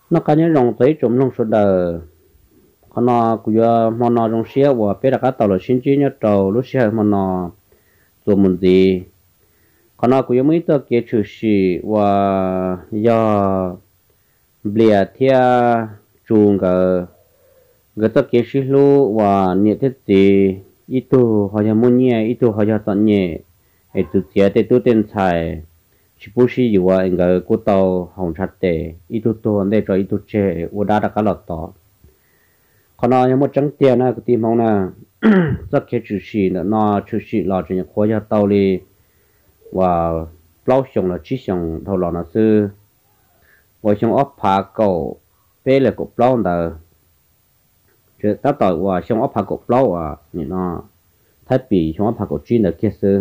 nó cá nhân rong tới trong nông số đời còn nó cũng giờ mà nó rong xe và bây giờ các tàu là xin chỉ nhớ tàu lúc xe mà nó做么子，可能古有没得给出息，我要不了天中个得给息路，我你的地一度好像没年，一度好像当年，哎，都接的都点菜，是不是有啊？应该古道红茶的，一度多那着一度接，我打个老多，可能有没挣钱那个地方呢？这给出息了，那出息了，这国家道理。và lâu xong là chỉ xong thâu lò nó sư và xong ốp phá cầu bê là cục lâu đó chứ ta tội và xong ốp phá cục lâu à nhìn nó thái bị xong ốp phá cục chuyên là kia sư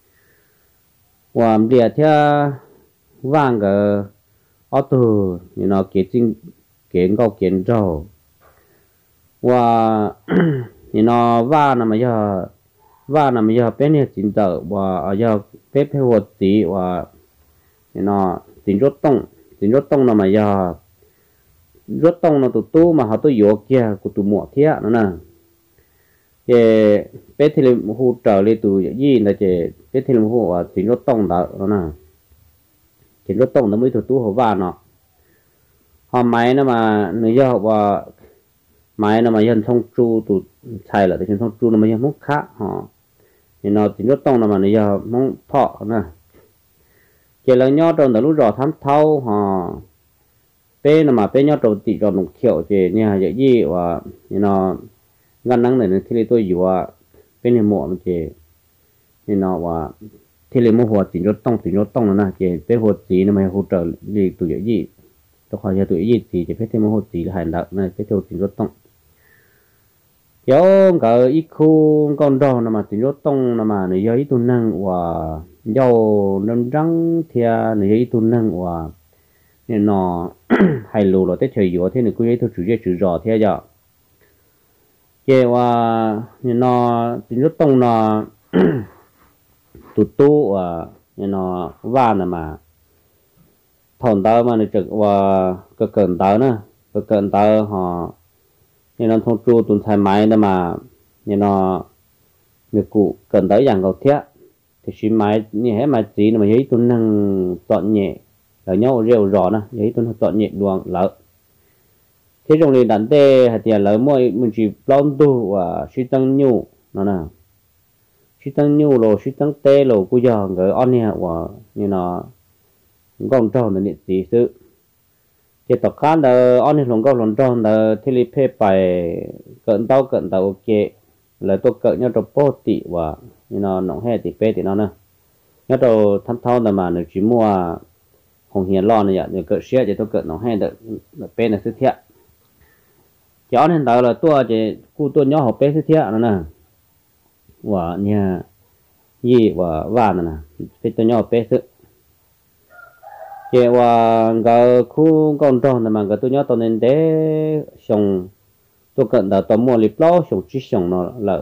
và địa theo vang cái ô tô nhìn nó kế chính kế ngao kế trâu và nhìn nó va nằm giờ va nằm giờ bên này chính tờ và giờ bếp hay vật gì và nó tính rốt tông là mà giờ rốt tông nó tụt tu mà họ tôi yếu kia của tụi mỏ thiệt nữa nè cái bếp thì làm hỗ trợ lên tụi gì là cái bếp thì làm hỗ và tính rốt tông đó nè tính rốt tông nó mới tụt tu họ va nó họ máy nó mà nếu giờ và máy nó mà dân thông tru tụt xài là thì thông tru nó mà dân mốc khác họ thì nó tính rốt tông là mà nếu giờ mong thọ nè chỉ là nhau trong đó lúc rõ thám thâu họ bé là mà bé nhau trong tỷ rồi nông thiểu chỉ nhà vậy gì và nó ngăn nắng này thì tôi dù à bé này muộn chỉ nó và thì lấy mua hoa tính rốt tông nó nè chỉ bé hoa tí nó mà hỗ trợ đi tụi vậy gì tôi hỏi cho tụi gì thì chỉ bé thêm hoa tí là hành đạo này bé theo tính rốt tông kéo cả ít khu con đò nó mà tính rốt tông nó mà nó ít tu năng và dầu nấm trắng thia nó ít tu năng và nên nó hay lù là tết trời gió thế này cứ ấy thôi chữ rõ thế giờ kế và nên nó tính rốt tông nó tụt tu và nên nó va nè mà thằng tao mà nó trực và cái cẩn tao nữa cái cẩn tao họ nên nó thông tru tuần thay máy đó mà nên nó người cụ cần tới dạng cầu thiết thì xí máy như thế mà chỉ là mà giấy tuần năng chọn nhẹ là nhau rêu rõ nè giấy tuần chọn nhẹ luồng lỡ thế trong này đánh tê hay tiền lỡ mỗi mình chỉ plon tu và suy tăng nhu nó nè suy tăng nhu rồi suy tăng tê rồi bây giờ người on nè và như nó con trâu là niệm gì sự chỉ tập khán là anh ấy lòng lòng tròn là thì li phê bài cận tàu ok là tôi cận nhau trong bố tị và như nó nóng hè thì phê thì nó nè nhau trong thăm thao là mà nó chỉ mua hồng hiền lo này vậy cận xe thì tôi cận nóng hè được phê là sự thiệt cho nên tàu là tôi chỉ cu tôi nhỏ học phê sự thiệt nó nè và nhà gì và nè phê tôi nhỏ phê sự chế và cái khu con tròn mà cái tôi nhớ tôi nên để xong tôi cần là tôi mua lip lo xong chỉ xong nó là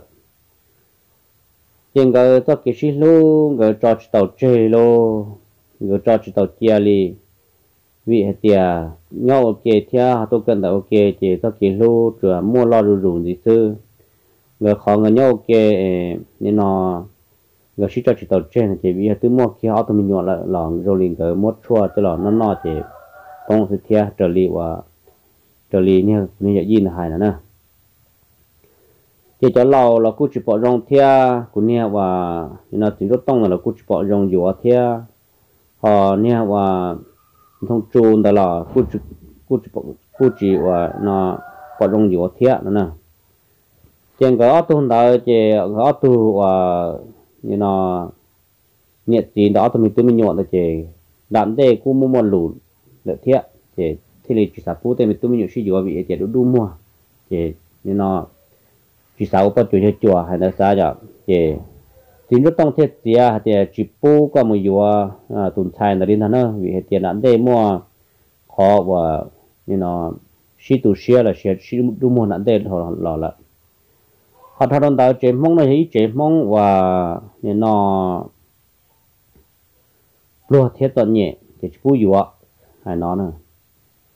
trên cái cho cái xí lu cái cho chỉ tàu chơi lo cái cho chỉ tàu chia li vì hết tiệt nhau ok thia tôi cần là ok chỉ cho cái lu rồi mua lo rủ gì chứ người khó người nhau ok nên nó người sĩ cho chỉ tàu trên thì bây giờ từ mua khi họ tụi mình nhọn là lỏng rồi liền cái mốt chua cho lỏng nó thì công sự thia trở lì và trở lì như như vậy gì là hay nè chỉ cho lâu là cứ chỉ bỏ rong thia cũng nghe và nó chỉ có tông là cứ chỉ bỏ rong dừa thia họ nghe và thông trùn đó là cứ chỉ và nó bỏ rong dừa thia nè trên cái ô tô đó chỉ ô tô và như nó nhiệt gì đó thì mình nhọn là chỉ đạn đề cũng mua một lũ lợi thiệt chỉ thì là chỉ sản phụ thì mình nhọn sử dụng bị chỉ đủ mua chỉ như nó chỉ sản phụ cho chùa hay là sao vậy chỉ thì nóต้องthiết gì à thì chỉ pu qua một vừa tuần sai là đi thằng nó vì tiền đạn đề mua khó và như nó sử tu sửa là sử đủ mua đạn đề họ là họ thao đón tàu chế mong này chế mong và nó lúa thiết tuần nhẹ thì phú dụ hay nó nè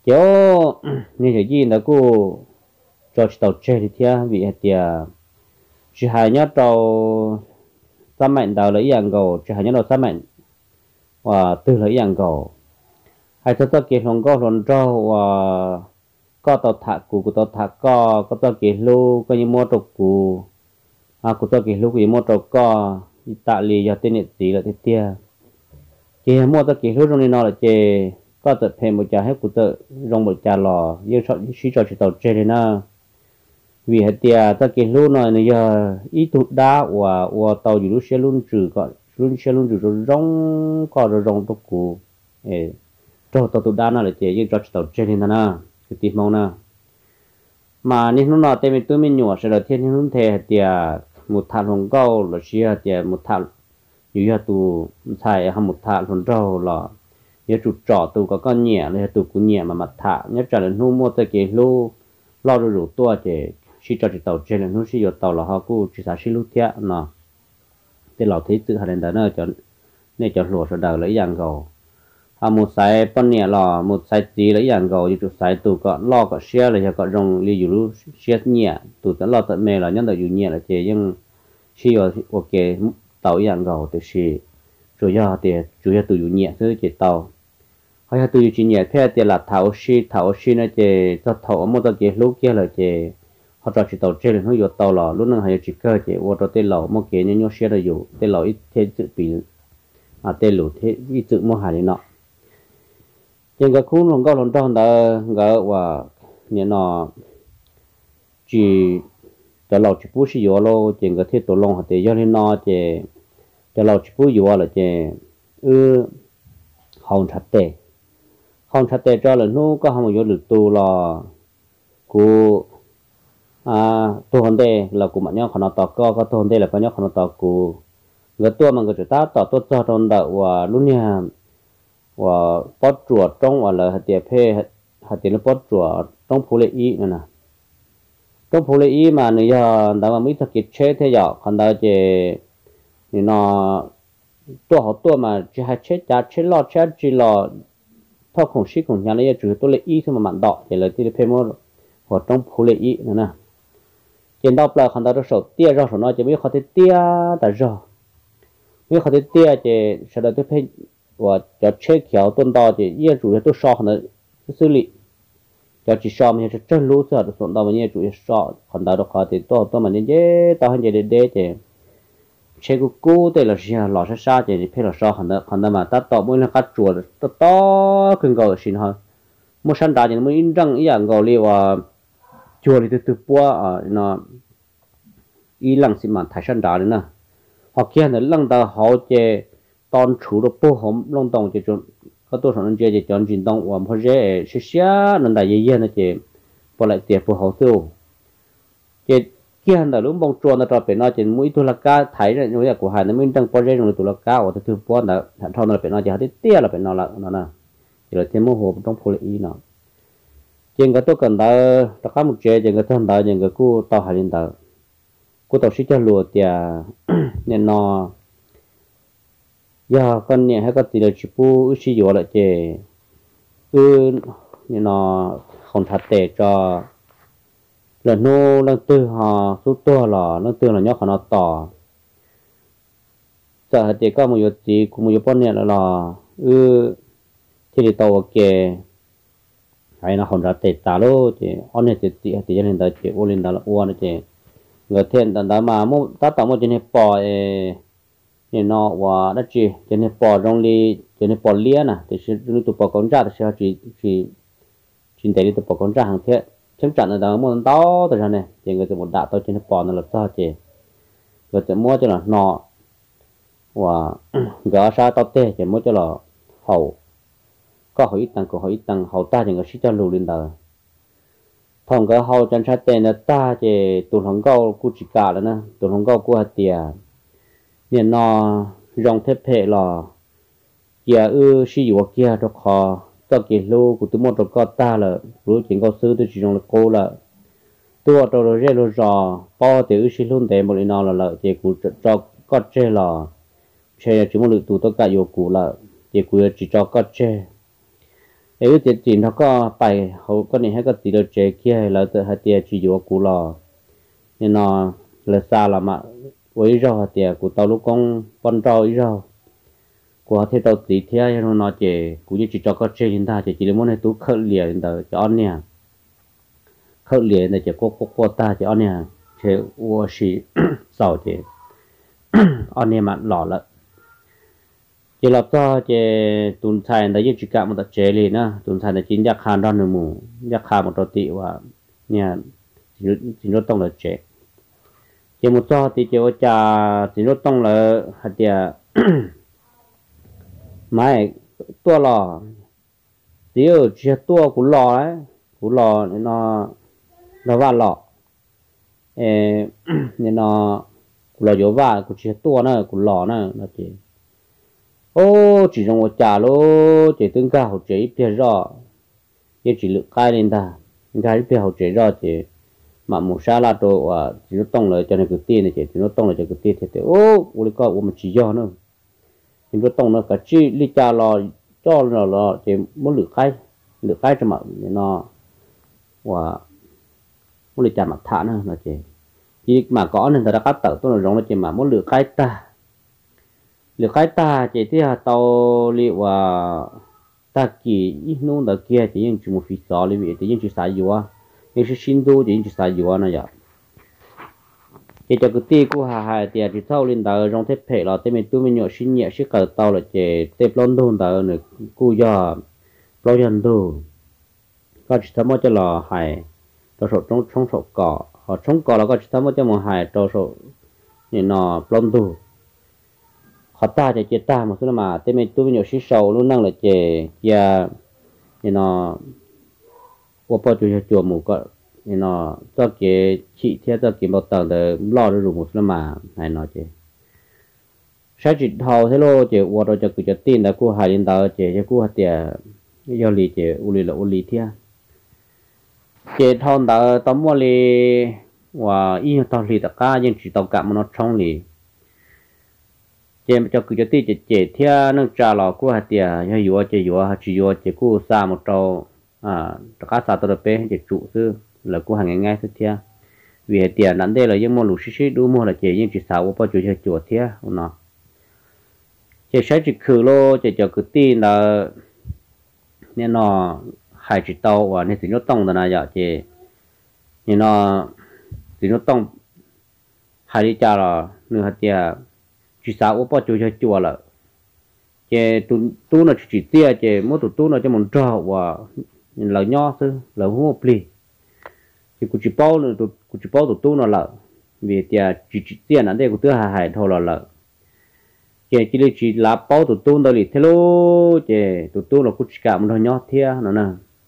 kiểu như cái gì đó cô cho tàu chơi thì thia vì thì chỉ hai nhát tàu sa mạnh tàu lấy dạng gầu chỉ hai nhát tàu sa mạnh và từ lấy dạng gầu hai thứ kia không có lần trâu và có tàu thả cụ của tàu thả có tàu kia lu có những mô tô cụ của tàu kia lu có những mô tô có Italy giờ tên gì là thế tia chỉ mua tàu kia lu trong này nó là chỉ có tàu thêm một trà hết của tàu trong một trà lò nhưng chọn chỉ cho chỉ tàu chơi này na vì hết tia tàu kia lu nó này giờ ít tụt đá và tàu dù lúc xe luôn trừ còn luôn xe luôn trừ rồi rong có rồi rong tàu cụ cho tàu tụt đá nó là chỉ nhưng cho chỉ tàu chơi này na cái tìm mong na mà nên nó nói tên tôi mình nhỏ sẽ là thiên hướng thế thì một thằng hồng câu là chia thì một thằng như là tụ xài hay một thằng hồng rau là như tụ trọ tụ có con nhẹ là tụ cũng nhẹ mà mặt thả nhất là nó mua tới cái lô lo rồi rủ tua thì khi cho chỉ tàu trên là nó chỉ tàu là họ cũng chỉ xài lúc thiệt nè cái lò thấy tự hành đó nó cho nên cho lúa sẽ đầu lấy dạng cầu một sai phân nhẹ lò một sai gì lấy dạng gầu như sai tụ có lo có xe là có rong li dụ xe nhẹ tụ tận lo tận mê là nhân đầu dụ nhẹ là chỉ nhưng khi ở ok tàu dạng gầu thì chỉ chủ yếu thì chủ yếu tụ dụ nhẹ chứ chỉ tàu hay là tụ dụ chỉ nhẹ thế thì là tháo xi nó chỉ cho tháo một cái lúc kia là chỉ họ cho chỉ tàu trên là nó dụ tàu lò lúc nào hay chỉ cơ chỉ vô cho tên lò một cái nhau xe là dụ tên lò ít thế tự bị tên lù thế ít tự mua hàng này nọ trên cái khu lòng cao lòng tròn đó gỡ và nhà nó chỉ cho lâu chỉ bút xí vô lo trên cái thiết tổ long hạt thì do nên nó chỉ cho lâu chỉ bút vô là chỉ hồng chặt tệ cho là nó có hồng vô được tu là của tu hồng tệ là của bạn nhau còn nó tọt có tu hồng tệ là có nhau còn nó tọt của cái tua mà cái ta tọt tốt cho trong đậu và lúc nha và bớt chuột trong và là hạt tiền nó bớt chuột trong phủ lệ ý nữa nè trong phủ lệ ý mà nếu giờ đã mà mới thực hiện chế thế giờ còn đó chỉ nó tua mà chỉ hai chế giá chế lo chế chỉ lo thao khổng sĩ khổng nhà này chủ tôi lệ ý thôi mà mặn đỏ chỉ là tiền phê mua hoặc trong phủ lệ ý nữa nè trên đó là còn đó sổ tia ra sổ nó chỉ biết khó thể tia tại rồi biết khó thể tia chỉ sau đó tôi phê và cho chế kéo tuần đó thì yên chủ yếu tôi so nó xử lý cho chỉ so mà cho lú sợ được tuần đó mà yên chủ yếu so còn đó đó thì tôi mà nên chế tao hơn gì để thì chế cú thì là gì lò sa thì phải là so còn đó mà ta tao mỗi lần cắt chuột to cần cầu xin hơn một sản đá thì mới in răng ý dạng cầu li và chuột thì từ bua nó ý lăng xin mà thái sản đá nữa hoặc kia là lăng ta họ chế tòn chủ đồ bố hóm long đồng chỉ chọn có tôi chọn chơi chỉ chọn chuyển động và một cái xíu nên đại diện nó chỉ bỏ lại tiền bố hóm tiêu chỉ kia là lúc bông chuột nó cho phải nó chỉ mũi tôi là cá thấy rồi nhưng mà của hai nó mới đang bỏ ra rồi tôi là cá và tôi bỏ là thằng thao nó phải nó chỉ hay tia là phải nó là nó nè chỉ là thêm một hộp trong phôi ý nó trên cái tôi cần đỡ tất cả một chơi trên cái thân đỡ trên cái cú tàu hải liên đỡ cú tàu xí cho lùa tiền nên nó giờ con nhẹ hay có tỷ lệ chụp u sử dụng lại chế như nó không thật tệ cho lần nô lần tư họ số tua là lần tư là nhóc họ nó tỏ giờ thì có một gì cũng một con nhẹ là thì tàu kề hay nó không thật tệ ta lô chế anh ấy thì cho nên ta chế ô lên đó là uốn chế người thiên tận đó mà mua ta tao mua trên này bò nên nó và đất chỉ cho nên bỏ trong ly cho nên bỏ lia nè thì sẽ lúc tụ bỏ con ra thì sẽ chỉ để tụ bỏ con ra hàng thế chắc chắn là đó muốn to từ ra này thì người ta một đạo to cho nên bỏ nó là sao chứ người ta mua cho là nọ và gỡ xa to tê chỉ mua cho là hậu có hậu ít tăng hậu ta thì người sẽ cho lù lên đời thằng cái hậu chân sát tên là ta chỉ tụ hồng câu cu chỉ cả là nè tụ hồng câu cu hạt tiền nên nó rong thép hệ là kia sử dụng kia cho họ cho cái lô của tôi muốn cho con ta là lúc chuyện con sư tôi chỉ dùng là cô là tôi cho rồi rồi rò bao từ sử dụng để một lần là chỉ của cho con chơi là chơi chỉ một lượng tụ tất cả yêu cụ là chỉ của chỉ cho con chơi ấy cái chuyện nó có bài hậu có này hay có tí được chế kia là tự hạt tiền chỉ vô cú lò nên nó là sao là mà với rau hạt tiền của tao lúc con rau ấy rau của thế tao tí thế nó chế cũng như chỉ cho có chế chúng ta chỉ là muốn này tú khơi liền tao cho anh nè khơi liền là chỉ có ta cho anh nè chế uo xí sầu chế anh nè mà lọ lợ chỉ là cho chế tuần sai là chỉ cả một tập chế liền á tuần sai là chính giác hàng đó nữa mù giác hàng một trò tị và nhà chỉ nó tông là chế chế một cho thì chế cha chỉ nó tông là hạt địa mai tua lò chỉ ở chỉ tua của lò nó va lò nên nó của lò dấu va của chỉ tua nữa của lò nữa là chỉ ô chỉ trong một trà lô chỉ tương cao hậu chế ít rõ chỉ lực khai lên ta khai ít hậu chế rõ chỉ mà một sa la đồ chỉ nó tông lại cho nên cái tiền này chỉ nó tông lại cho cái tiền thì ô 우리 có một chỉ do nữa chỉ nó tông nó cả chi li cha cho nó chỉ muốn lực khai cho mà nó và muốn li cha mặt thả nữa là chỉ mà có nên ta đã cắt tàu tôi nó giống nó chỉ mà muốn lực khai ta chỉ thì tàu liệu ta kỳ ít nung đó kia chỉ những chủng phi sao li vì chỉ những chủng sai yếu nhưng sự sinh đô chỉ sai yếu này vậy chỉ cho cái tiền của hà thì chỉ thâu lên đó trong thế hệ là thế mình tôi mình nhỏ sinh nhẹ sức cỡ tàu là chỉ thế London đó nữa cú giờ bao nhiêu đô có chỉ thấm cho là hải cho số trong số cỏ họ trong cỏ là có chỉ thấm cho một hải cho số nên nó London họ ta chỉ ta một số mà thế mình tôi mình nhỏ sức sâu luôn năng là chỉ giờ nên nó我包就做某个，那这个七天这个毛当的老的入木了嘛，还那些。实际头些咯，就我到这个就定的，过海领导这过点要理解屋里了屋里天。这头到到末里，我一到里的家人知道干么那厂里。这这个就定这天能trả了过点，要有这有只有这过三么周。các xã tổ pe chỉ trụ sư là của hàng ngày thứ thiệt vì tiền nãy đây là những món lúa xí đủ mua là chỉ những chỉ sáu bao nhiêu cho thiệt nó chỉ sai chỉ khử lô chỉ cho cái tin là nên nó hai chỉ tàu và nên chỉ nó tông là vậy chỉ nên nó chỉ nó tông hai đi cha là nửa hạt tiền chỉ sáu bao nhiêu cho là chỉ tu nó chỉ tiền chỉ mỗi tu nó cho một trò và là nho sư là hú pli thì cũng chỉ bao tụ nó là vì chỉ tiền anh đây cũng tiêu hại thôi là chỉ là bao tụ đó thì thế lô tụ là cũng chỉ cả một nho thia nó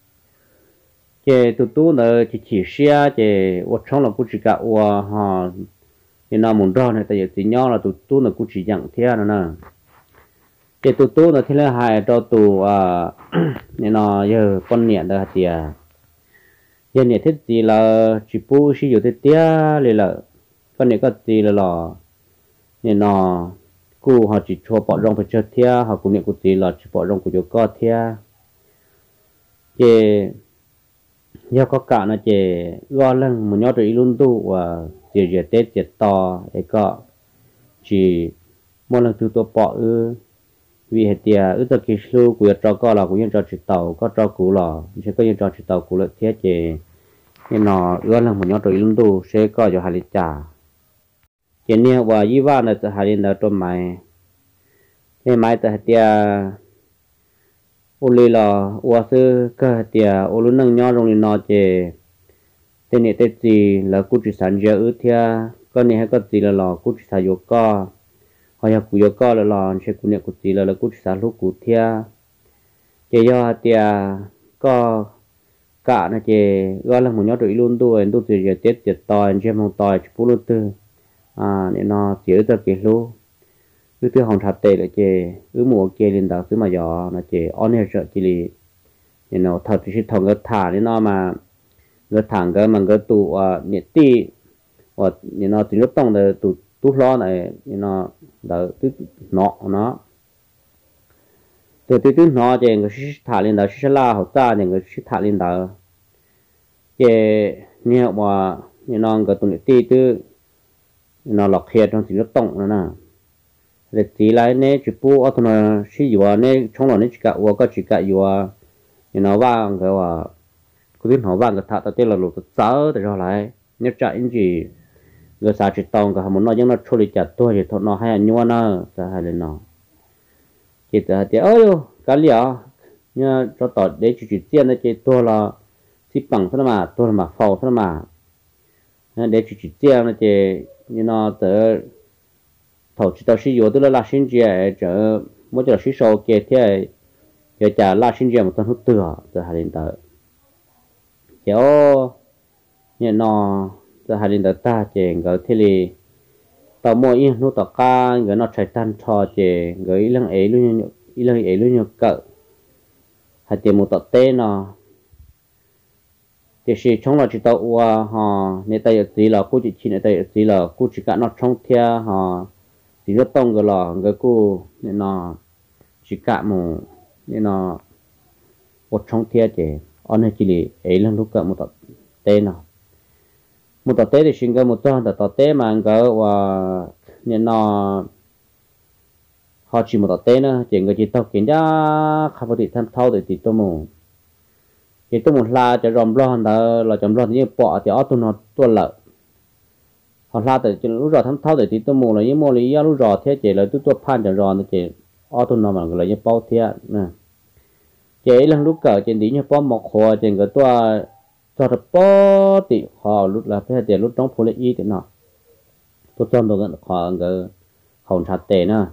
nè tụ là chỉ xe ở trong là cũng chỉ cả ha thì nó muốn đó này tại vì nho là tụ là cũng chỉ dạng thia nó nè tụ là thế là hại cho tụ nên nó giờ con nhện đó thì giờ nhện thế gì là chỉ bu sử dụng thế tiaเลยlà con nhện có gì là lò nên nó cô họ chỉ cho bỏ rong phải cho thia họ cũng nhện của gì là chỉ bỏ rong của chỗ có thia thì giờ có cả nó chỉ lo lắng một nhóm rồi luôn tu và chỉ tết chỉ to ấy có chỉ mỗi lần tu to bỏ vì hệ tiề ước cái số của trò co là cũng như trò chỉ tàu có trò cũ là sẽ có như trò chỉ tàu cũ là thiết chế nên nó ước là một nhóm rồi luôn tu sẽ có cho hai lít trà cái này và y văn là từ hai lít là trong máy cái máy từ hệ tiề ô lì là ô sư cái hệ tiề ô luôn nâng nhỏ trong nó chế tên này tên gì là cú chỉ sản giờ ước thia con này hay có gì là lò cú chỉ sản vô co họ học cụ có là lòn sẽ cụ nhận cụ gì là cụ xã lúc cụ thia chỉ do tia có cả nó chỉ gọi là một nhóm đội luôn tôi chỉ giờ tết tiệt tỏi xem không tỏi chỉ phụ tư nên nó chỉ ở cái lú cứ thứ hồng thạch tệ là chỉ mùa kia lên đảo thứ mà gió nó chỉ on hết sợ chỉ li nên nó thật chỉ thằng cái thả nên nó mà cái thằng cái mà cái tụ nhiệt ti hoặc nên nó chỉ lúc tông là tụ lo này nên nó đỡ tức nó từ từ nó chè người sĩ thả lên đó sĩ la học ta người sĩ thả lên đó chè nhiều mà như nó cái tụi tí từ nó lọc hết trong thì nó tông nữa nè để tí lại nè chỉ bu ở tụi nó sĩ vừa nè trong nó nè chỉ cả vừa có chỉ cả vừa như nó vang cáiว่าcứ tin họ vang cái thà tao là lụt sáu để rồi lại nhớ chạy anh gì người sao chỉ tông cái muốn nói những nó处理chặt tôi thì thôi nó hay anh nhua nó sao hay lên nó chỉ thì ơi cái liệu nhớ cho tao để chỉ tiền để chỉ tôi là chỉ bằng thế mà tôi mà phao thế mà để chỉ tiền là chỉ như nó tới thầu chỉ tao sử dụng tôi là sinh chế chờ mỗi giờ sử dụng kia thì giờ trả là sinh chế một tuần hút từ hai đến tới kiểu như nó từ hai đến tới ta chỉ người thì li tao mua yên nó tao ca người nó chạy tan cho chỉ người lăng ấy luôn nhiều cỡ hay tiền một tờ tê nó thì chỉ trong là chỉ tao qua họ nên tay gì là cô chỉ nên tay gì là cô chỉ cả nó trong thia họ chỉ rất tông cái lò cái cô nên nó chỉ cả một nên nó một trong thia chỉ anh ấy chỉ là ấy lần lúc cả một tờ tê nó một tờ tê thì xin cái một tờ tê mà cái và nên nó họ chỉ một tờ tê nữa chỉ người chỉ tao kiến ra khá phải tham thao để thì tôi muốn thì tôi muốn la cho ròm lo đó là chấm lo như bỏ thì ở tôi nó tôi lợ họ la từ lúc rồi tham thao để thì tôi muốn là như mua lý do lúc rồi thế chỉ là tôi phan cho rồi nó chỉ ở tôi nó mà là như bao thế nè chỉ lần lúc cỡ trên tí như bao một hồ trên cái tôi cho được bao thì họ lúc là phải để lúc trong phố lệ y thì nó tôi cho tôi gần họ cái hồn sạch tệ nữa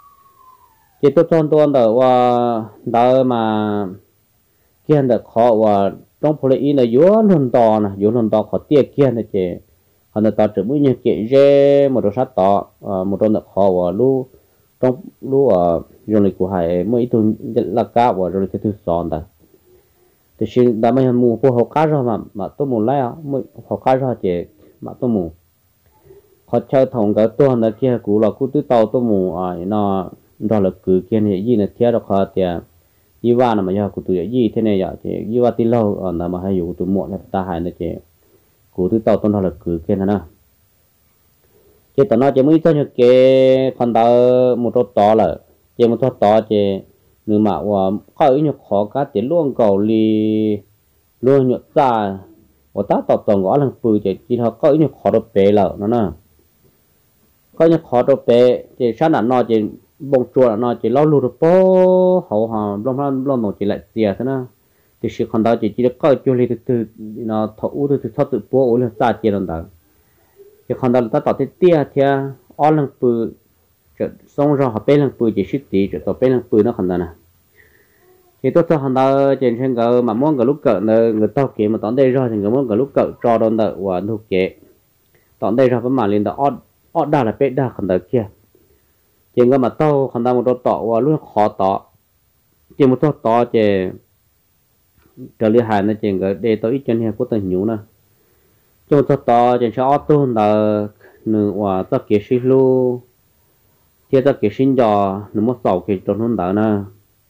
chỉ tôi cho tôi đó mà kia được họ và trong phố lệ là yếu luôn to họ tiệt kia này chị họ là tao chỉ mới như chị dê một đồ sát tỏ một đồ được họ và lu trong lu ở du lịch của hải mới tôi là cá và du lịch thứ sòn đó thì xin đã mấy mù của họ cá rồi mà tôi muốn lấy mới họ cá rồi chị mà tôi muốn họ chơi thòng cái tôi là kia cũ là cũ tứ tàu tôi muốn nó đó là cứ kia này gì là theo được họ tiền như vậy là mà giờ cụ tụi gì thế này vậy chị như vậy thì lâu ở nào mà hay dùng tụi muộn là ta hay là chị cụ tụi tàu tôn là cứ kia nữa chị tao nói chị mới cho những cái con tàu một chỗ to là chị một chỗ to chị nếu mà có ý nhục khó cá chị luôn cầu li luôn nhục ra và ta tàu tàu gõ lần bự chị họ có ý nhục khó được bể lợ nó nè có nhục khó được bể chị sáng là nói chị bông chua nó chỉ lo lụt được po hậu họ lo nó chỉ lại tiền thế nào thì sự còn đó chỉ được coi chua li từ nó thấu từ thoát từ po ủi là xa tiền đó thì còn đó ta tạo thế tia thì ở lần bự xong rồi họ bên lần bự chỉ ship tí rồi bên lần bự nó còn đó nè thì tôi cho hắn đó trên cái mà muốn cái lúc cỡ người tao kia mà tóm đây rồi thì người muốn cái lúc cỡ cho đó là và thuộc kế tóm đây rồi vẫn mà lên đó ở đa là bên đa còn đó kia chỉ có mà tao còn đang một đôi tọ và lúc khó tọ chỉ một đôi tọ chỉ trở lại hài nó chỉ có để tao ít chân hè của tao nhú nè chỉ một đôi tọ chỉ cho auto là nửa và tao kia xí lu thì tao kia xin cho nửa một sáu kia cho nó đỡ nè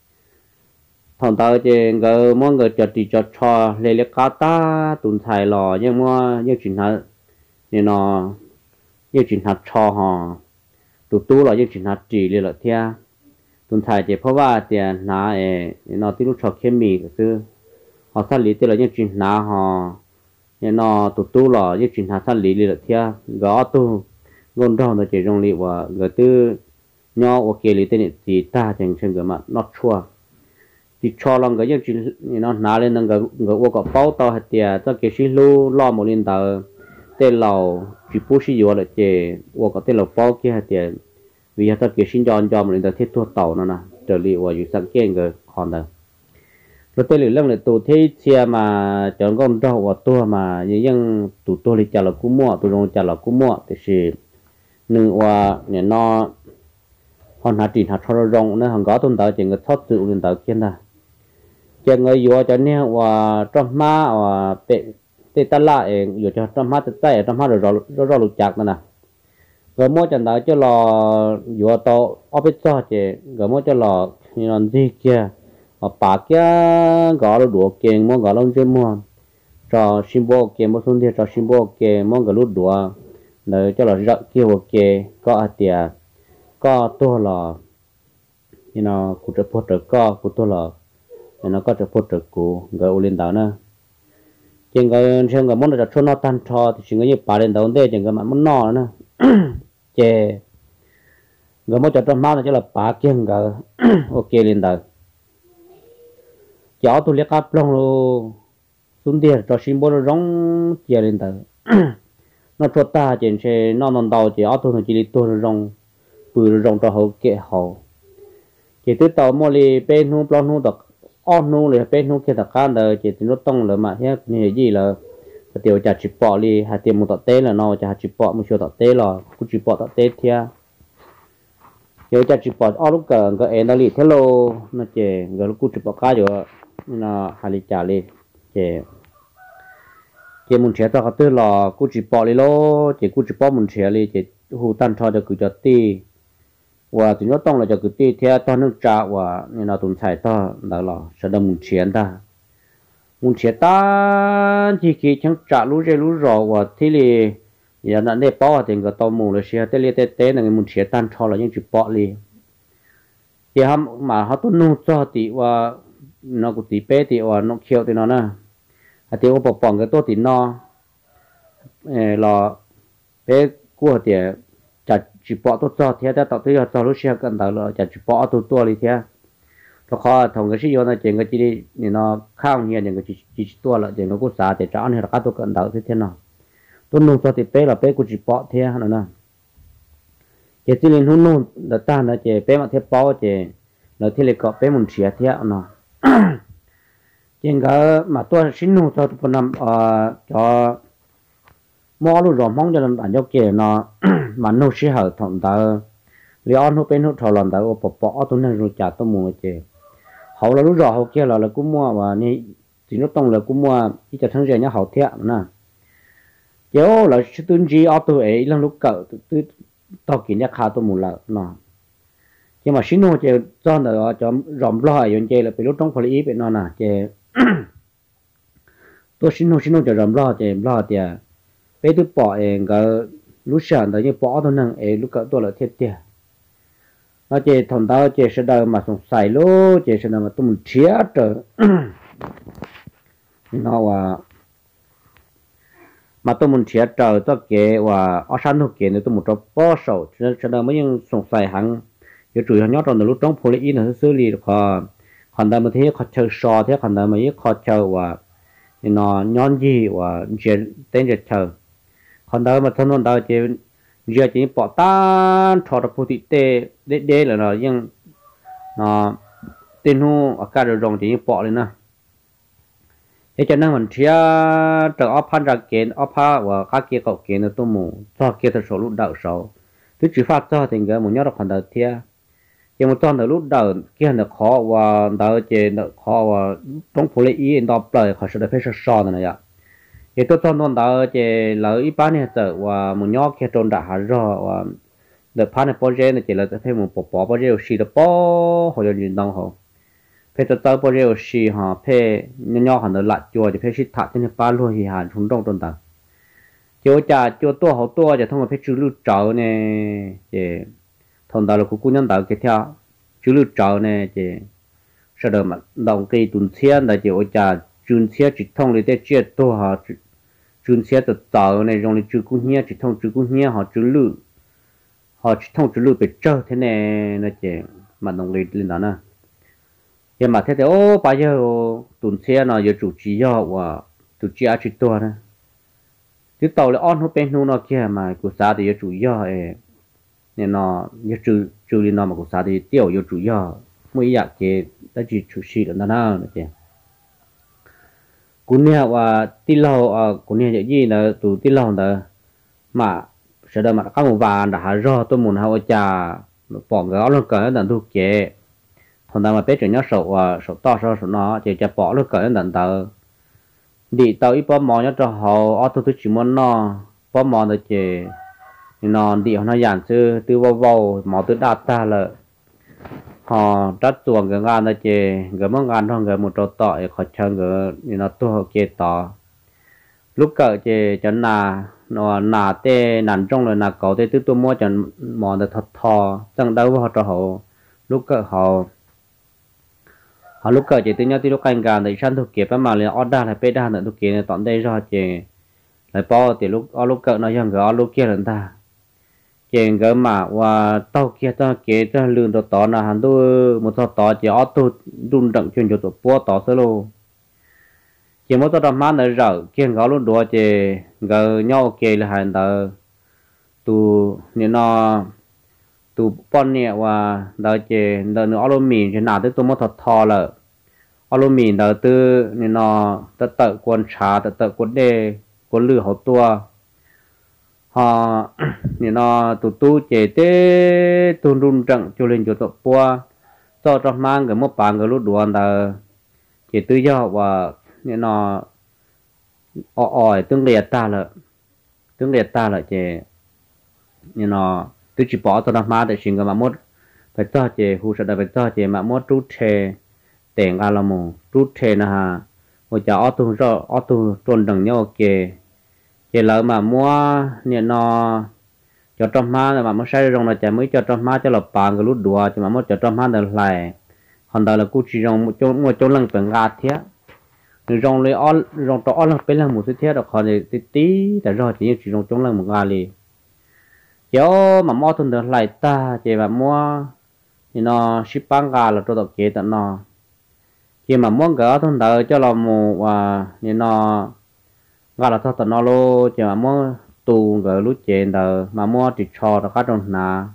thằng tao chỉ có mọi người cho lấy cá ta tụi thầy lò nhưng mà những chuyện hạt nên nó những chuyện hạt cho họ tụi tu là những chuyện hạt chỉ liền là theo tụi thầy chỉเพราะว่าtiền ná nó tí lúc cho kiếm mì cái thứ họ sát lý tức là những chuyện ná họ nhưng nó tụi tu là những chuyện hạt sát lý liền là theo gõ tu ngôn đó nó chỉ trong lý và người tư nhau ok lý tên gì ta chẳng chẳng cái mà nó chua thì cho lòng cái những chuyện nó ná lên người người có bao tao hạt tiền cho cái xí lu lo một liên tờ tên lầu chỉ bố sĩ vô là chế và có tên lầu bao kia hạt tiền vì ta kể xin cho mình đã thiết thua tàu nó nè trở lại và những sáng kiến cái còn đó rồi tên lửa lần này tụ thế chia mà chọn con trâu và tua mà những tụ tua thì chả là cú mua tụ rong chả là cú mua thì sẽ nương và nhà nó hòn hạt tiền hạt thau rong nó hàng gõ tôn tạo chỉ người thoát tự lên tạo kia nè chỉ người vô cho nên và trong má và tê ta lại vô cho trong má tê trong má rồi lục chạc nè gỡ mua chẳng đó cho lò vừa to ở bên cho chị gỡ mua cho lò như là gì kia ở bà kia gõ được đũa kia mua gõ lông trên mua cho sim bô kia mua xuống thì cho sim bô kia mua gỡ lút đũa để cho lò rợ kia kia có ở tiệt có tua lò như nó cụ trợ phốt trợ có cụ tua lò nó có trợ phốt trợ cụ gỡ lên đó nữa chừng cái món là cho nó tan trò thì chừng cái như bà lên đầu đây chừng cái mà món nọ nữa chè gỡ món cho trong máu cho là bà kiêng gỡ ok lên đầu cháu tôi liếc áp long luôn xuống tiền cho xin bố nó rong chè lên đầu nó cho ta chừng xe nó non đầu chỉ áo tôi chỉ đi tôi nó rong bự rong cho hậu kệ hậu chỉ tới tàu mua li bên nu plon nu đặc on nu li bên nu kia đặc can đời chỉ nó tông là mà hết như gì là tiểu chả chỉ bỏ li hai tiền một tọt té là nó chả chỉ bỏ một số tọt té là cũng chỉ bỏ tọt té thia tiểu chả chỉ bỏ ở lúc cái em nó li thế lô nó chỉ cái lúc cũng chỉ bỏ cá rồi nó hai li chả li chỉ muốn chơi tao cái tư là cũng chỉ bỏ li lô chỉ cũng chỉ bỏ muốn chơi li chỉ hù tan cho cho cứ cho ti và tụi nó tông là cho cứ ti theo tao nước trà và như nào tụi chạy tao đó là sẽ đâm muốn chiến ta chỉ khi chẳng trả lũ rồi và thì là giờ nó để bỏ thì cái tao muốn là xe tới li tới là muốn chiến tan cho là những chuyện bỏ li thì ham mà họ tụi nó cho thì và nó cũng tí bé thì và nó khéo thì nó nè thì họ bỏ cái tôi thì nó là bé của thì chả chỉ bỏ tôi cho thế ta tạo tới cho lúc xe cần tạo là chả chỉ bỏ tôi đi thế nó khó thằng cái gì đó nó chỉ cái chỉ đi nó khao nhiều những cái chỉ tôi là chỉ nó cũng xả để trả này là các tôi cần tạo thế nào tôi nung cho thì bé là bé cũng chỉ bỏ thế nó nè chỉ chỉ lên nung nung là ta nó chỉ bé mà thế bỏ chỉ là thế là có bé muốn chia thế nó chỉ cái mà tôi xin nung cho tôi làm cho mua luôn rồi mong cho làm ăn cho kia nó mà nung sẽ hở thằng ta liệu nó bên nó thò lần ta bỏ tôi nên rồi trả tôi mua chứ hậu là lúc rồi hậu kia là cũng mua vàนี่chỉ nó tông là cũng mua chỉ cho thằng rể nhá hậu thiệt nè kéo là tuân chỉ ở tôi ấy lần lúc cỡ tôi tao kiến nhá khá tôi mua là nó nhưng mà xin nó chứ cho nó cho rộng lo rồi chứ là bị lúc trong phải ý bị nó nè chứ tôi xin nó cho rộng lo chứ lo thì bây tôi bỏ cái lúc sáng đó như bỏ tôi nâng ấy lúc cỡ tôi là thiệt thiệt nó chỉ thằng tao chỉ sẽ đợi mà sống sai lố chỉ sẽ đợi mà tôi muốn chia trở nó mà tôi muốn chia trở cho cái và ở sân thuộc cái này tôi muốn cho bỏ sầu cho sẽ đợi mấy những sống sai hàng cái chủ yếu nhất trong lúc trong phổ lý nó xử lý được còn đợi mà thế họ chờ sò thế còn đợi mà họ chờ và nó nhon gì và chuyện tên việc chờ còn đợi mà thân đợi chỉ giờ chỉ bỏ tan thọ được phụ thị tê để là nó nhưng nó tên hu ở cả rồi rong chỉ bỏ lên nè thế cho nên mình chia trở áp phan ra kiến áp pha và các kia cậu kiến nó tôi mù cho kia thật số lúc đầu số thứ chỉ phát cho thì cái một nhớ được phần đầu thia nhưng một tuần lúc đầu kia nó khó và đầu chỉ nó khó và trong phụ lệ ý nó lời họ sẽ được phải so này ạ thì tôi cho nó đó chỉ là ít bán này tự và một nhóm kia trôn đã hết rồi và được bán này bao nhiêu này chỉ là phải một bỏ bao nhiêu xí được bỏ hoặc là nhìn đông họ phải tự tao bao nhiêu xí họ phải nhỏ họ nó lạ chùa thì phải xí thắt trên bán luôn thì hàng chúng trong trôn ta chỗ cha chỗ tua họ tua thì thông qua phải chữ lưu trầu này chỉ thông đó là cũng nhân đạo cái theo chữ lưu trầu này chỉ sau đó mà đồng cây tuần thiên là chỉ ở cha chuyên xe chỉ thông để chia tua họ chuyên xe từ tàu này dùng để chữ cũng nhẹ chỉ thông chữ cũng nhẹ họ chữ lử họ chỉ thông chữ lử bị trơ thế này nó chỉ mà đồng lý lên đó nè nhưng mà thế thì ô bây giờ tuần xe nó giờ chủ chỉ do và chủ chỉ chỉ tua nè chứ tàu là on hộp bên nó kia mà của xã thì giờ chủ do nên nó giờ chủ lên nó mà của xã thì tiêu giờ chủ do mỗi dạng thì ta chỉ chủ sĩ được nó chứ cún nè và tì lâu cún nè gì là tụ tì lâu đó mà sẽ đợi mà các một vàng đã rõ tôi muốn học trà bỏ cái áo luôn cởi đàn thu kệ thằng nào mà bé trưởng nhớ sổ to sổ nó chỉ cho bỏ luôn cởi đàn tờ đi tàu ít bỏ mò nhớ cho họ ở tôi chỉ muốn nó bỏ mò được chứ nó đi nó giản sư từ vào máu từ đát ta là họ trách tuồng cái ngàn đó chê cái món ngàn thôi cái một trò tỏi khỏi chân cái nó tua kê tỏ lúc cỡ chê cho nó nà tê nằm trong rồi nà cậu tê từ tôi mua cho mòn được thật thò chẳng đâu họ cho họ lúc cỡ họ họ lúc cỡ chê từ nhau từ lúc canh gà để săn thuộc kịp mà liền order là bê đa nữa thuộc kịp tận đây rồi chê lại bao thì lúc cỡ nó chẳng cái lúc kia là ta chèn cái mà và tàu kia ta kế ta lươn tàu tỏ là hắn tôi một tàu tỏ chỉ ở tôi đun đặng chuyên cho tôi bua tỏ sơ lô chỉ một tàu má nữa rồi kia gạo luôn đùa chỉ gạo nhau kề là hành tờ tu nên nó tu pon nhẹ và đợt chỉ đợt nữa alumin chỉ nào tới tôi một thật thò là alumin đợt từ nên nó tất tợ quân trà tất tợ quân đê quân lửa hậu tua họ nên nó tu chế tế tu run trận cho lên cho tập qua cho trong mang cái một bàn cái lúc đuổi là chế tư do và nên nó ỏi tương liệt ta là chế nên nó tôi chỉ bỏ cho nó mà để xin cái mà mốt phải cho chế hú sẽ phải cho chế mà mốt trút chế tiền à là mù trút chế nè ha một cháu ở tu trôn đằng nhau kề chỉ lỡ mà mua nên nó cho trong má là mà mua sai rong là chả mới cho trong má cho là bàn cái lút đùa chỉ mà mua cho trong má được lại còn đó là cú chỉ rong một chỗ lần từng gạt thế rồi rong lấy rong to lần bên lần một thứ thế được còn thì tí tại rồi chỉ rong chỗ lần một gạt liền cháu mà mua thun được lại ta chỉ mà mua thì nó ship bán gà là cho tập kế tận nó khi mà mua gỡ thun được cho là một và nên nó gà là tao nó lô chỉ mà mua tù gỡ lút chèn đờ mà mua chỉ cho nó cá trong nà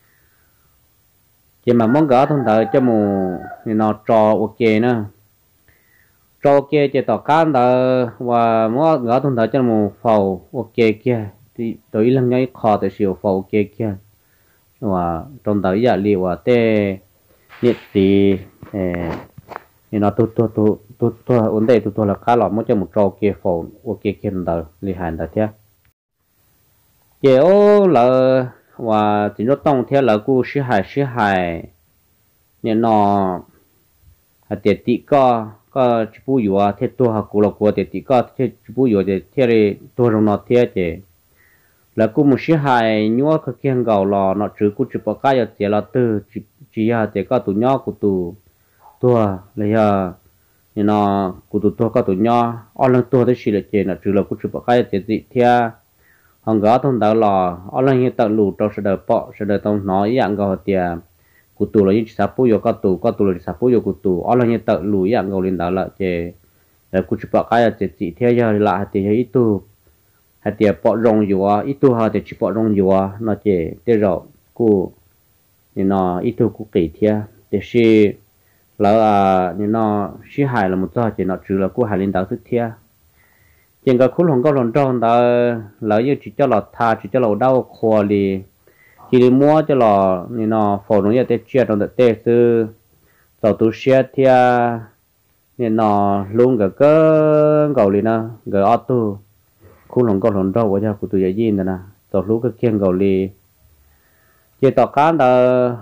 chỉ mà muốn gỡ thông thợ cho mù thì nó trò ok nữa trò ok chỉ tao cá đờ và mua gỡ thông thợ cho mù phầu ok kia thì tới lần ngay khó tới siêu phầu ok kia và trong tới giờ liệu và tê nhiệt thì nó tôi ổn định tôi là cá lọt muốn cho một trò kia phầu ok kia đờ li hành đờ thế giờ là và chỉ nó tông theo là cô sĩ hài nên nó tiệt tị có chỉ bù yếu thế tôi học cô là cô tiệt tị có thế chỉ bù yếu thế thế tôi trong nó thế chứ là cô một sĩ hài nhua cái kiêng gạo lò nó chỉ cô chỉ bảo cái giờ thế là từ chỉ thế có tụi nhỏ của tụi tôi là giờ nên nó của tụi tôi có tụi nhỏ ở lần tôi thế chỉ là chỉ là chỉ là cô chỉ bảo cái giờ thế thế hằng gõ thông đạo lò ở lần hiện tại lù trong sự đời bọ sự đời tông nói dạng gò tiề cụ tù là những sắp bùi có tù là sắp bùi cụ tù ở lần hiện tại lù dạng gò lên đạo là chè là cụ chụp cái là chè chỉ theo giờ là thì ít tu hay tiề bọ rong dùa ít tu hay tiề chỉ bọ rong dùa nó chè tiề rồi cụ nên nó ít tu cụ kỹ theo để xí là nên nó xí hài là một trò chè nó trừ là cụ hài lên đạo thứ theo trên cái khối lòng cao lòng tròn đó lỡ như chỉ cho lọt tha chỉ cho lọt đau khô đi chỉ đi mua cho lọt nên nó phổ nó như thế chia trong thế sư tàu tu xe thia nên nó luôn cái gầu đi nó cái ô tô khối lòng cao lòng tròn của cha của tụi giải gì nè tàu lúc cái kiêng gầu đi chỉ tàu cá đó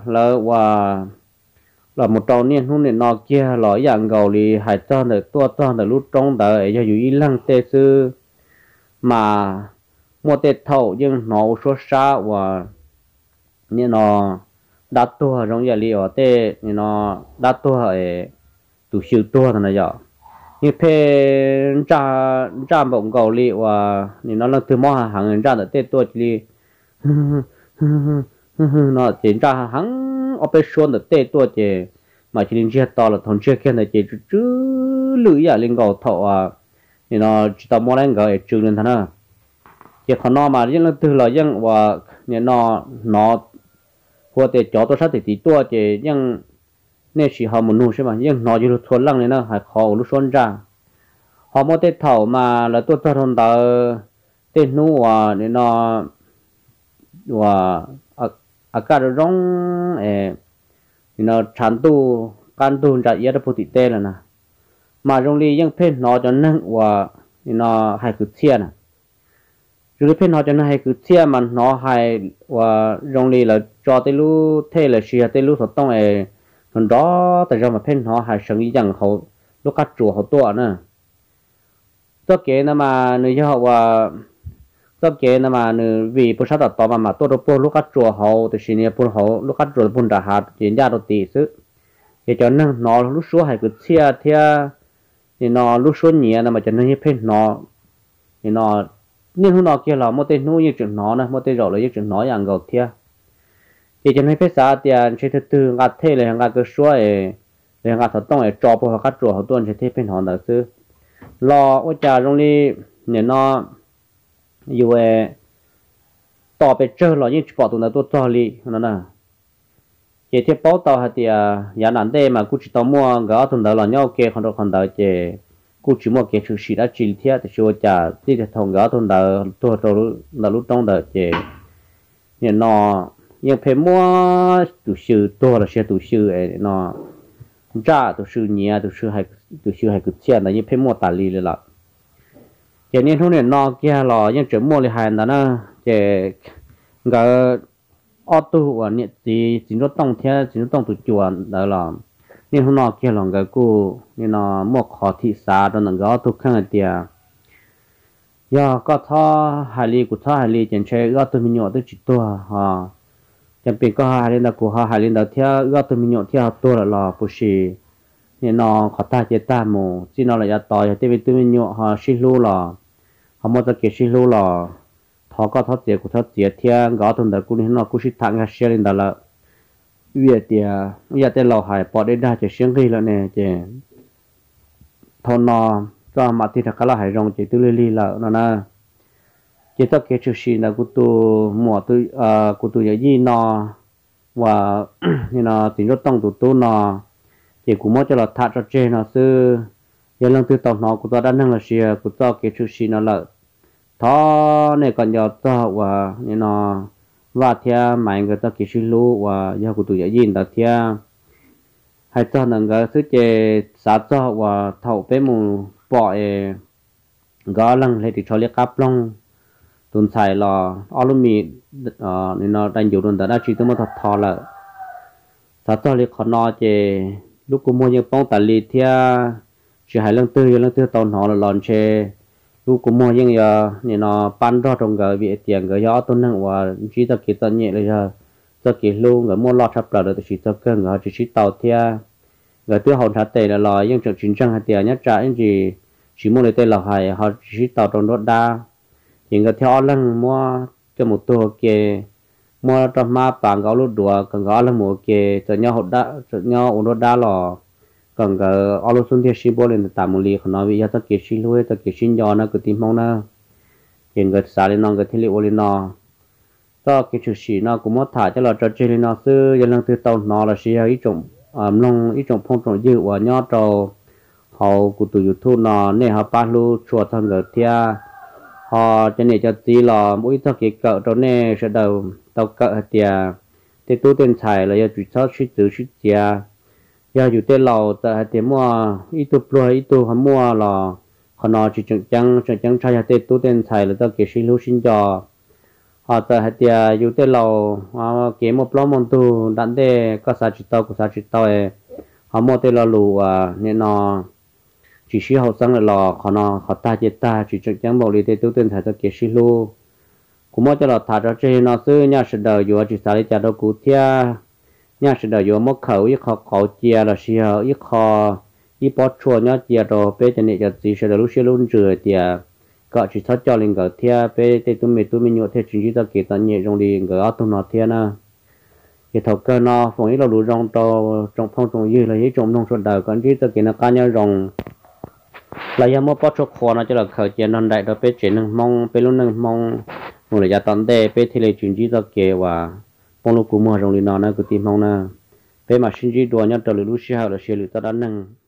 là một trâu niên hôm nay nó kia lõi dạng gầu thì hải tròn được tua được lúc trong đời cho dù ý lăng tê sư mà mua tê thầu nhưng nó số xa và như nó đắt tua trong giờ liệu tê như nó đắt tua ở tụ siêu tua thằng này giờ như phê ra bụng gầu liệu và như nó là từ mò hàng ra được tê tua chỉ nó chỉ ra hàng operation được tê tua chỉ mà chỉ đến chia to là thằng chia kia là chỉ chứ lưỡi à lên gầu thọ à thì nó chỉ tao mua lên gầu trừ lên thằng nào chỉ còn nó mà những từ là những và nên nó hoa tê chó tôi sát thì tua chỉ những nên chỉ họ một nụ xem mà những nó chỉ được thuần lăng này nó hay khó lúc xuân ra họ mua tê thầu mà là tôi cho thằng ta tê nụ à nên nó và cái đó giống thì nó chán tu can tu ra yếu đó phụ tê là nè mà trong ly những phê nó cho nên và thì nó hay cực thiên à rồi phim họ cho nó hay cứ chia mà nó hay và rong đi là cho tới lúc thế là xia tới lúc họ tông ấy còn đó tại sao mà phim họ hay sống ý rằng họ lúc cắt chùa họ tua nữa tất kế nó mà người cho họ và tất kế nó mà người vì bữa sau đó mà tôi đâu lúc cắt chùa họ thì xin nhờ họ lúc cắt chùa bún đã hạt chuyện ra đầu tỷ sự thì cho nên nó lúc số hay cứ chia theo thì nó lúc số nhẹ nó mà cho nên như phim nó thì nó nhưng hôm nọ kia là một tên nuôi như chuyện nó nè một tên rồi là như chuyện nó dạng gầu thia thì cho nên phải xã tiền chỉ thứ tư ngắt thế là ngắt cái số ấy là ngắt thật tông ấy cho bộ cắt chuột họ tuần chỉ thế bên họ được chứ lo ở nhà trong đi nên nó dù ấy tỏ về chơi là những bỏ tụi nó tôi cho đi nó nè chỉ thiết bảo tàu hay thì nhà nản đây mà cũng chỉ tàu mua gạo tụi nó là nhau kia còn đâu chỉ cú chỉ một cái sự sĩ đã chỉ thiết thì cho trả thì thằng gã thằng đó tôi là lúc trong đó chỉ nhưng nó nhưng phải mua tổ sư tôi là sẽ tổ sư ấy nó ra tổ sư nhẹ tổ sư hay cứ tiền là nhưng phải mua tài lý là cho nên hôm nay nó kia là nhưng chỉ mua lại hàng đó nó chỉ gã auto và nhiệt chỉ nó tông theo chỉ nó tông tổ chuan đó là nên hôm nọ kia lòng cái cô nên nó một khó thị xã đó là có thuộc khăn tiền giờ có thọ hải lý của thọ hải lý chẳng chơi có tụi mình nhọ tới chỉ tua ha chẳng bị có hải lý là của họ hải lý đầu theo có tụi mình nhọ theo tua là bù xì nên nó khó ta chế ta mù chỉ nó là giá tỏi thì tụi mình nhọ họ xí lu là họ mua cái xí lu là thọ có thọ tiền của thọ tiền theo có tụi nó cũng nó cũng xí thằng cái xí lên đó là việc thì giờ tên lò hải bỏ đến đây chỉ xuyên ghi là nè chỉ thôn nọ cho mặt thì thật là hải rong chỉ từ li là nó nè chỉ tất cả chuyện gì là của tôi mua tôi của tôi gì nọ và như nó tính rất tăng tôi nọ chỉ của mỗi cho là thắt cho trên nó sư giờ lần thứ tàu nó của tôi đã nâng là gì của tôi cái chuyện gì nó là thọ này còn giờ tôi và như nó và theo mọi người ta kỹ sư lu và do của tụi giải ta theo hay cho nên cái thứ chế sát cho và thầu bé mù bỏ gõ lăng lấy thì cho liếc cáp lông tuần xài là alumi nên nó đang dùng tuần đã chỉ tới một thật thò là sát cho liếc còn nó chế lúc cô mua những bông tài li theo chỉ hai lần tư tàu nó là lòn chế lúc cũng mua những nên nó bán ra trong cái việc tiền cái gió tôi năng và chỉ ta kỹ tân nhẹ là giờ ta kỹ luôn cái mua lót sắp là chỉ ta cần cái chỉ tàu theo cái thứ hậu thắt tệ là lòi những chuyện chính trang hạt tiền nhất trả những gì chỉ mua lấy tên là hay họ chỉ tàu trong đó đa những cái theo lăng mua cho một tô kia mua trong má bằng gạo lúa đùa còn gạo là một kia cho nhau ổn đó đa lò còn cái alo xuân thì xin bố lên tạm một ly còn nói bây giờ tất cả xin lui tất cả xin gió nó cứ tìm mong nó hiện cái xả lên nó cái thiết liệu lên nó đó cái chủ sĩ nó cũng mất thả cho là cho chơi lên nó xưa giờ lần thứ tàu nó là xí ít trồng nông ít trồng phong trồng dữ và nhớ trâu họ của tụi YouTube nó nên họ bắt lu chuột thằng người thia họ cho nên cho tí là mỗi thứ cái cỡ đó nè sẽ đầu tàu cỡ hạt tiền thì tôi tên xài là giờ chủ sao suy tử suy tiền giờอยู่tên lầu tại tiền mua ít tu pro ít tu họ mua là họ nói chỉ chẳng trai hạt tiền tu tên xài là tao kể xin lưu xin cho họ tại hạt tiềnอยู่tên lầu họ kể một lô món tu đạn đề có sao chỉ tao ấy họ mua tên là lù nên nó chỉ需要生了可能họ ta chết ta chỉ chẳng bảo lý thế tu tên xài tao kể xin lưu cũng mua cho là thả ra trên nó xưa nhà sẽ đời vừa chỉ xài cho đâu cụ thia nhà sẽ đợi vô một khẩu ít khó chia là xíu ít khó ít bớt chua nhá chia rồi bé cho nên cho gì sẽ lúc xíu luôn rửa thì có chỉ thoát cho lên cái thia bé thì tụi mình nhớ theo chính trị ta kể tận nhẹ trong đi cái áo tụi nó thia na thì thầu cơ nó phòng ít là đủ trong phong trong dư là ít trong nông sản đời còn chỉ ta kể nó cá nhau rong là do một bớt chua khó nó cho là khởi chia non đại đó bé chỉ nâng mong bé luôn nâng mong một là gia tận đề bé thì là chính trị ta kể và phong lúc cũ mua rong đi nó cứ tìm mong na bé mà sinh chỉ đùa nhau trở lại lúc xưa là xưa lựa ta đã nâng